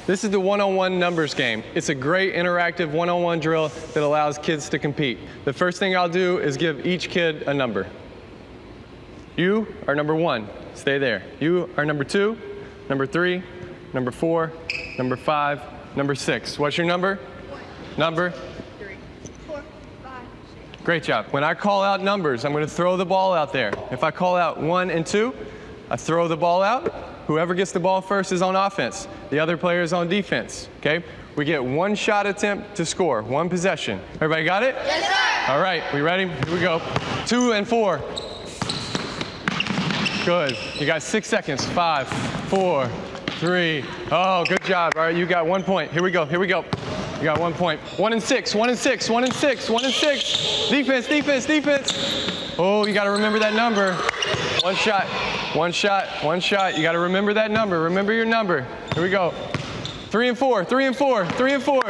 This is the one-on-one numbers game. It's a great interactive one-on-one drill that allows kids to compete. The first thing I'll do is give each kid a number. You are number 1, stay there. You are number 2, number 3, number 4, number 5, number 6. What's your number? 1. Number? 3, 4, 5, 6. Great job. When I call out numbers, I'm going to throw the ball out there. If I call out 1 and 2, I throw the ball out. Whoever gets the ball first is on offense. The other player is on defense, okay? We get 1 shot attempt to score, 1 possession. Everybody got it? Yes, sir. All right, we ready? Here we go. 2 and 4. Good. You got 6 seconds. 5, 4, 3. Oh, good job. All right, you got 1 point. Here we go. Here we go. You got 1 point. 1 and 6. 1 and 6. 1 and 6. 1 and 6. Defense. Defense. Defense. Oh, you got to remember that number. 1 shot. 1 shot. 1 shot. You got to remember that number. Remember your number. Here we go. 3 and 4. 3 and 4. 3 and 4.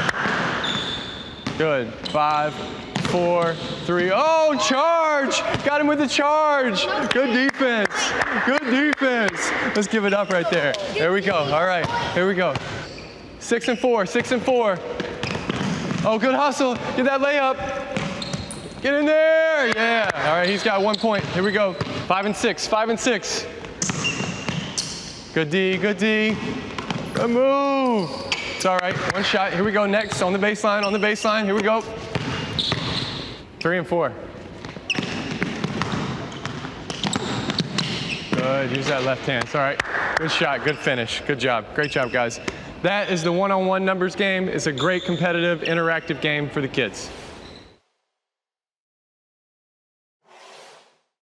Good. 5, 4, 3. Oh, charge! Got him with the charge. Good defense. Good defense. Let's give it up right there. There we go. All right. Here we go. 6 and 4. 6 and 4. Oh, good hustle. Get that layup. Get in there. Yeah. All right. He's got 1 point. Here we go. 5 and 6. 5 and 6. Good D. Good D. Good move. It's all right. 1 shot. Here we go. Next on the baseline. On the baseline. Here we go. 3 and 4. Good. Use that left hand. It's all right. Good shot. Good finish. Good job. Great job, guys. That is the one-on-one numbers game. It's a great competitive, interactive game for the kids.